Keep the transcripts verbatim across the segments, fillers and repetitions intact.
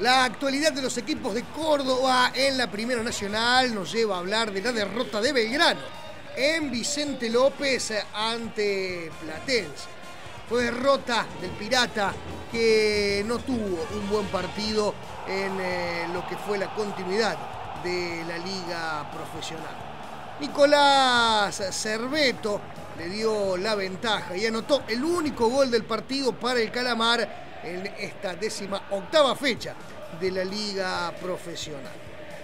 La actualidad de los equipos de Córdoba en la Primera Nacional nos lleva a hablar de la derrota de Belgrano en Vicente López ante Platense. Fue derrota del Pirata, que no tuvo un buen partido en eh, lo que fue la continuidad de la liga profesional. Nicolás Cerveto le dio la ventaja y anotó el único gol del partido para el Calamar en esta décima octava fecha de la liga profesional.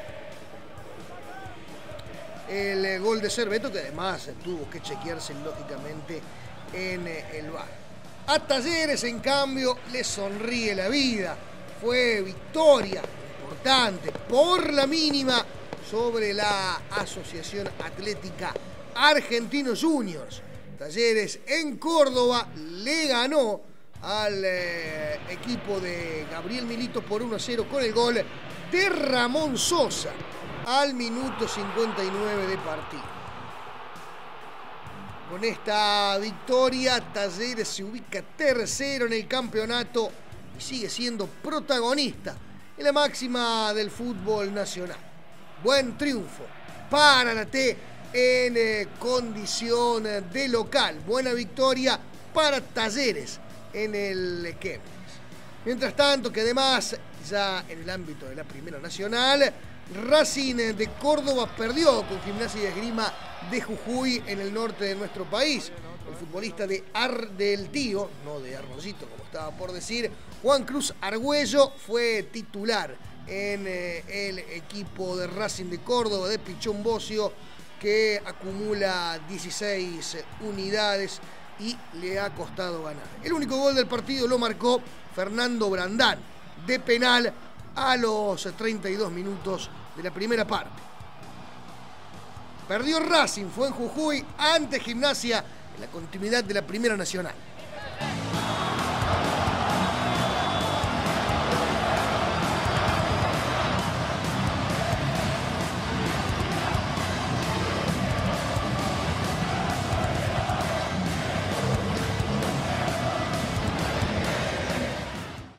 El gol de Cerveto, que además tuvo que chequearse lógicamente en el V A R. A Talleres, en cambio, le sonríe la vida. Fue victoria importante por la mínima sobre la Asociación Atlética Argentinos Juniors. Talleres en Córdoba le ganó al eh, equipo de Gabriel Milito por uno a cero con el gol de Ramón Sosa al minuto cincuenta y nueve de partido. Con esta victoria, Talleres se ubica tercero en el campeonato y sigue siendo protagonista en la máxima del fútbol nacional. Buen triunfo para la T en eh, condición de local. Buena victoria para Talleres en el Quemes. Mientras tanto, que además, ya en el ámbito de la Primera Nacional, Racing de Córdoba perdió con Gimnasia y Esgrima de Jujuy en el norte de nuestro país. El futbolista de Ar del Tío, no de Arroyito como estaba por decir, Juan Cruz Argüello, fue titular en eh, el equipo de Racing de Córdoba de Pichón Bocio, que acumula dieciséis unidades y le ha costado ganar. El único gol del partido lo marcó Fernando Brandán de penal a los treinta y dos minutos de la primera parte. Perdió Racing, fue en Jujuy ante Gimnasia en la continuidad de la Primera Nacional.